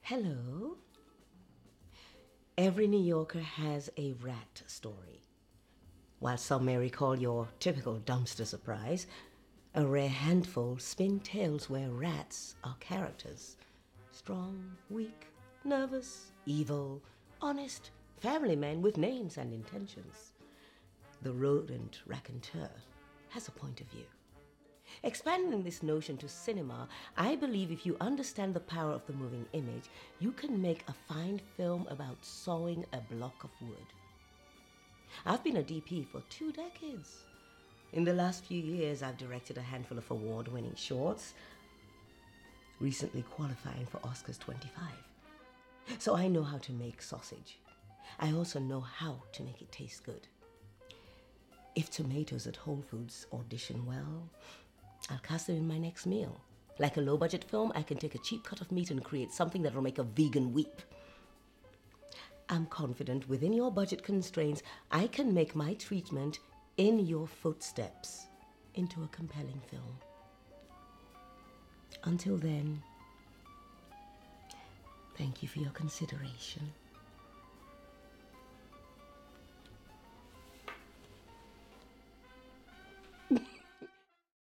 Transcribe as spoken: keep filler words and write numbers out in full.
Hello. Every New Yorker has a rat story. While some may recall your typical dumpster surprise, a rare handful spin tales where rats are characters. Strong, weak, nervous, evil, honest, family men with names and intentions. The rodent raconteur has a point of view. Expanding this notion to cinema, I believe if you understand the power of the moving image, you can make a fine film about sawing a block of wood. I've been a D P for two decades. In the last few years, I've directed a handful of award-winning shorts, recently qualifying for Oscars twenty-five. So I know how to make sausage. I also know how to make it taste good. If tomatoes at Whole Foods audition well, I'll cast them in my next meal. Like a low-budget film, I can take a cheap cut of meat and create something that'll make a vegan weep. I'm confident within your budget constraints, I can make my treatment in your footsteps into a compelling film. Until then, thank you for your consideration.